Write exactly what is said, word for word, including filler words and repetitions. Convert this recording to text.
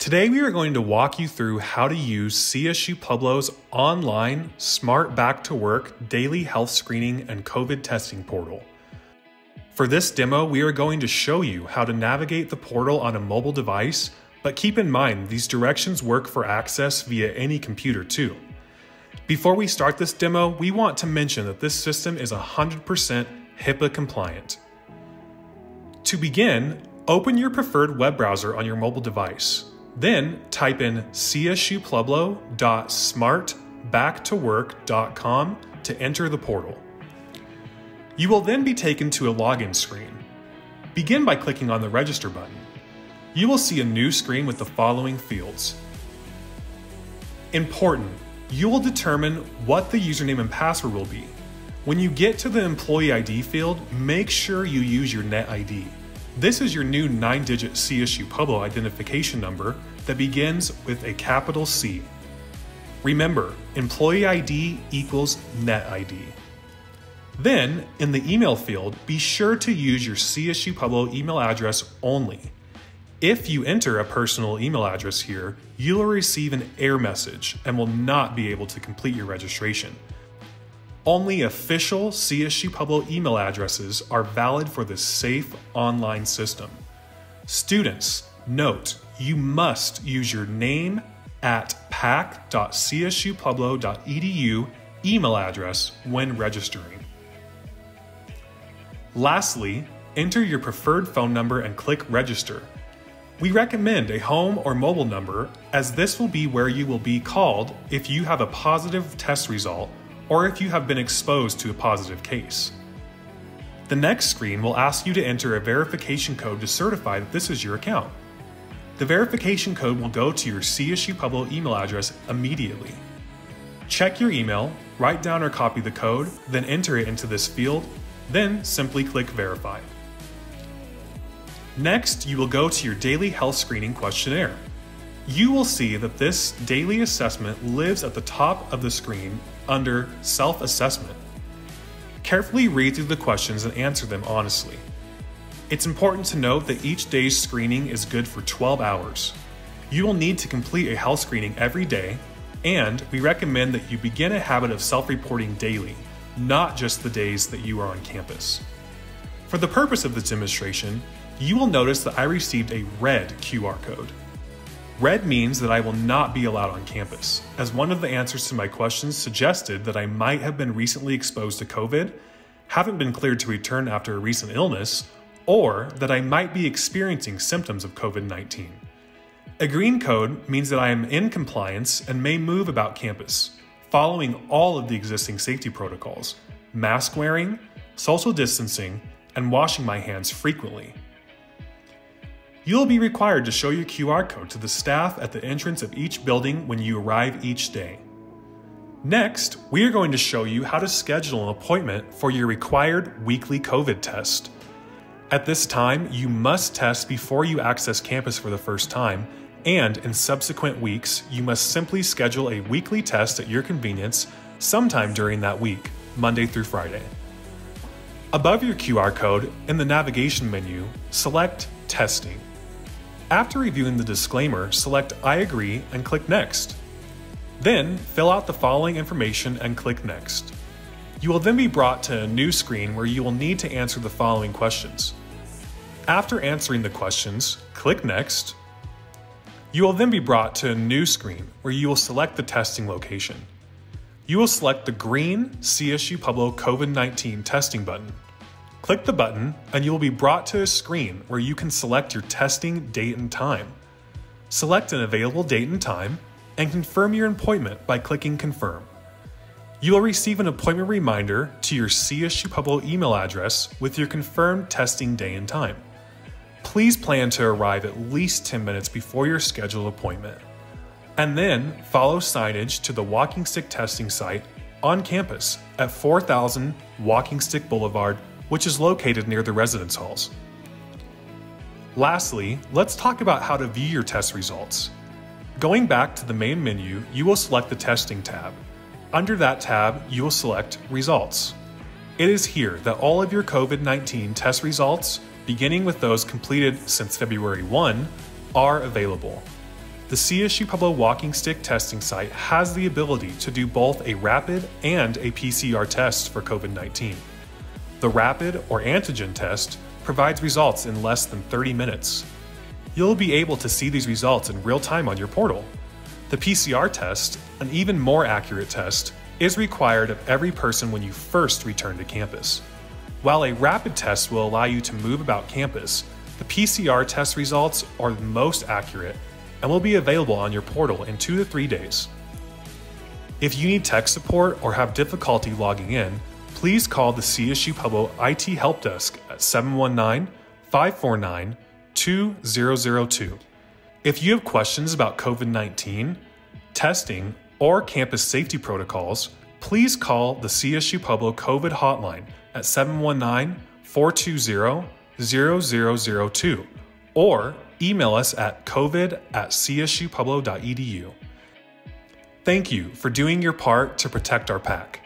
Today we are going to walk you through how to use C S U Pueblo's online Smart Back to Work daily health screening and COVID testing portal. For this demo, we are going to show you how to navigate the portal on a mobile device, but keep in mind these directions work for access via any computer too. Before we start this demo, we want to mention that this system is one hundred percent HIPAA compliant. To begin, open your preferred web browser on your mobile device. Then type in c s u pueblo dot smart back to work dot com to enter the portal. You will then be taken to a login screen. Begin by clicking on the Register button. You will see a new screen with the following fields. Important: you will determine what the username and password will be. When you get to the Employee I D field, make sure you use your Net I D. This is your new nine digit C S U Pueblo identification number that begins with a capital C. Remember, Employee I D equals Net I D. Then, in the email field, be sure to use your C S U Pueblo email address only. If you enter a personal email address here, you will receive an error message and will not be able to complete your registration. Only official C S U Pueblo email addresses are valid for this safe online system. Students, note, you must use your name at pac dot c s u pueblo dot e d u email address when registering. Lastly, enter your preferred phone number and click Register. We recommend a home or mobile number, as this will be where you will be called if you have a positive test result or if you have been exposed to a positive case. The next screen will ask you to enter a verification code to certify that this is your account. The verification code will go to your C S U Pueblo email address immediately. Check your email, write down or copy the code, then enter it into this field, then simply click Verify. Next, you will go to your daily health screening questionnaire. You will see that this daily assessment lives at the top of the screen under Self-Assessment. Carefully read through the questions and answer them honestly. It's important to note that each day's screening is good for twelve hours. You will need to complete a health screening every day, and we recommend that you begin a habit of self-reporting daily, not just the days that you are on campus. For the purpose of this demonstration, you will notice that I received a red Q R code. Red means that I will not be allowed on campus, as one of the answers to my questions suggested that I might have been recently exposed to COVID, haven't been cleared to return after a recent illness, or that I might be experiencing symptoms of COVID nineteen. A green code means that I am in compliance and may move about campus, following all of the existing safety protocols, mask wearing, social distancing, and washing my hands frequently. You will be required to show your Q R code to the staff at the entrance of each building when you arrive each day. Next, we are going to show you how to schedule an appointment for your required weekly COVID test. At this time, you must test before you access campus for the first time, and in subsequent weeks, you must simply schedule a weekly test at your convenience sometime during that week, Monday through Friday. Above your Q R code, in the navigation menu, select Testing. After reviewing the disclaimer, select I agree and click Next. Then, fill out the following information and click Next. You will then be brought to a new screen where you will need to answer the following questions. After answering the questions, click Next. You will then be brought to a new screen where you will select the testing location. You will select the green C S U Pueblo COVID nineteen testing button. Click the button and you will be brought to a screen where you can select your testing date and time. Select an available date and time and confirm your appointment by clicking Confirm. You will receive an appointment reminder to your C S U Pueblo email address with your confirmed testing day and time. Please plan to arrive at least ten minutes before your scheduled appointment. And then follow signage to the walking stick testing site on campus at four thousand Walking Stick Boulevard, which is located near the residence halls. Lastly, let's talk about how to view your test results. Going back to the main menu, you will select the Testing tab. Under that tab, you will select Results. It is here that all of your COVID nineteen test results, beginning with those completed since February first, are available. The C S U Pueblo walking stick testing site has the ability to do both a rapid and a P C R test for COVID nineteen. The rapid or antigen test provides results in less than thirty minutes. You'll be able to see these results in real time on your portal. The P C R test, an even more accurate test, is required of every person when you first return to campus. While a rapid test will allow you to move about campus, the P C R test results are the most accurate and will be available on your portal in two to three days. If you need tech support or have difficulty logging in, please call the C S U Pueblo I T Help Desk at seven one nine, five four nine, two zero zero two. If you have questions about COVID nineteen, testing, or campus safety protocols, please call the C S U Pueblo COVID hotline at seven one nine, four two zero, zero zero zero two or email us at covid at c s u pueblo dot e d u. Thank you for doing your part to protect our pack.